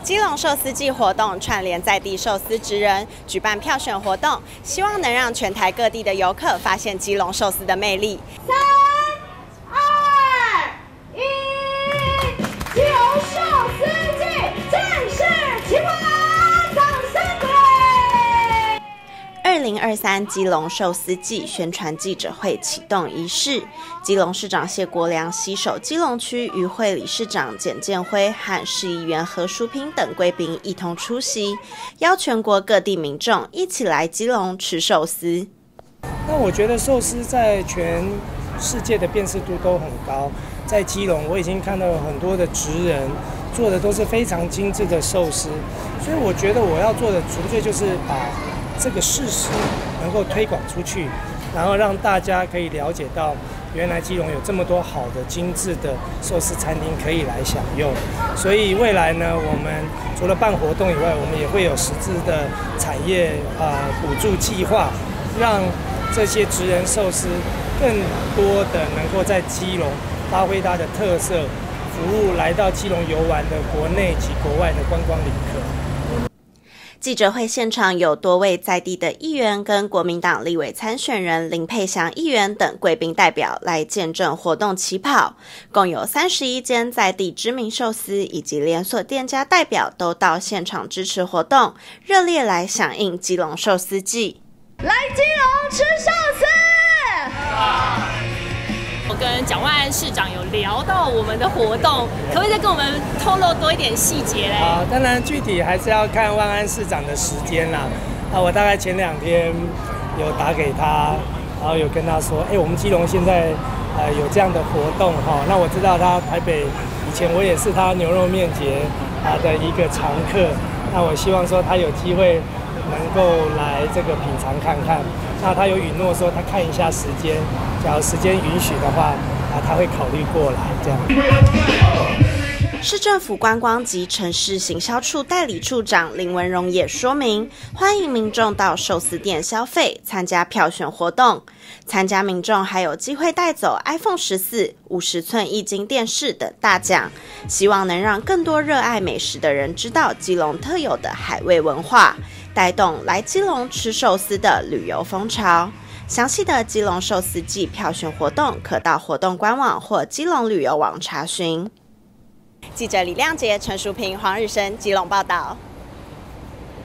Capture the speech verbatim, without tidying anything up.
基隆寿司季活动串联在地寿司职人，举办票选活动，希望能让全台各地的游客发现基隆寿司的魅力。 三、二、一，基隆寿司季正式起跑！掌声鼓励！ 二零二三基隆寿司季宣传记者会启动仪式，基隆市长谢国良携手基隆区渔会理事长简建辉和市议员何淑萍等贵宾一同出席，邀全国各地民众一起来基隆吃寿司。 那我觉得寿司在全世界的辨识度都很高，在基隆我已经看到有很多的职人做的都是非常精致的寿司，所以我觉得我要做的纯粹就是把这个事实能够推广出去，然后让大家可以了解到原来基隆有这么多好的精致的寿司餐厅可以来享用。所以未来呢，我们除了办活动以外，我们也会有实质的产业啊补助计划，让这些职人寿司更多的能够在基隆发挥它的特色，服务来到基隆游玩的国内及国外的观光旅客。 记者会现场有多位在地的议员跟国民党立委参选人林佩祥议员等贵宾代表来见证活动起跑，共有三十一间在地知名寿司以及连锁店家代表都到现场支持活动，热烈来响应基隆寿司季。 来基隆吃寿司！ 我跟蒋万安市长有聊到我们的活动，可不可以再跟我们透露多一点细节嘞？ 啊，当然具体还是要看万安市长的时间啦。啊，我大概前两天有打给他，然后有跟他说，哎，我们基隆现在呃有这样的活动哈。那我知道他台北以前我也是他牛肉面节啊的一个常客，那我希望说他有机会能够来这个品尝看看。那他有允诺说他看一下时间，假如时间允许的话，啊，他会考虑过来这样。 市政府观光及城市行销处代理处长林文荣也说明，欢迎民众到寿司店消费，参加票选活动。参加民众还有机会带走 iPhone 十四、五十寸液晶电视等大奖，希望能让更多热爱美食的人知道基隆特有的海味文化，带动来基隆吃寿司的旅游风潮。详细的基隆寿司季票选活动，可到活动官网或基隆旅游网查询。记者李亮杰、陈淑萍、黄日升，基隆报道。